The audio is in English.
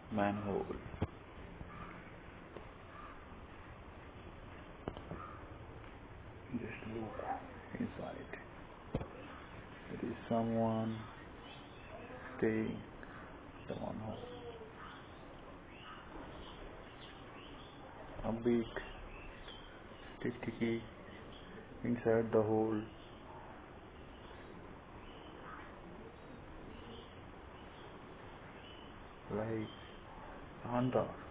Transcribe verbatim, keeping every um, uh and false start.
manhole. Just look inside. There is someone staying the manhole. A big sticky inside the hole. Like on the